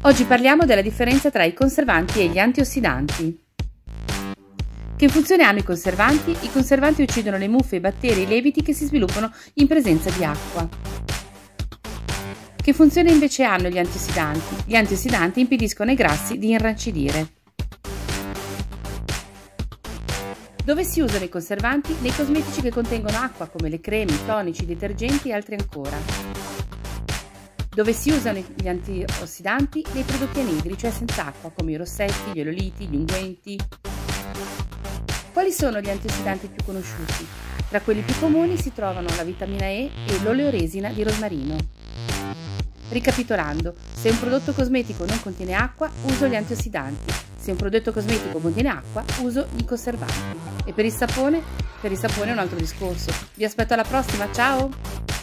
Oggi parliamo della differenza tra i conservanti e gli antiossidanti. Che funzione hanno i conservanti? I conservanti uccidono le muffe, i batteri e i lieviti che si sviluppano in presenza di acqua. Che funzione invece hanno gli antiossidanti? Gli antiossidanti impediscono ai grassi di irrancidire. Dove si usano i conservanti? Nei cosmetici che contengono acqua, come le creme, i tonici, i detergenti e altri ancora. Dove si usano gli antiossidanti? Nei prodotti anidri, cioè senza acqua, come i rossetti, gli oleoliti, gli unguenti. Quali sono gli antiossidanti più conosciuti? Tra quelli più comuni si trovano la vitamina E e l'oleoresina di rosmarino. Ricapitolando, se un prodotto cosmetico non contiene acqua, uso gli antiossidanti. Se un prodotto cosmetico contiene acqua, uso i conservanti. E per il sapone? Per il sapone è un altro discorso. Vi aspetto alla prossima, ciao!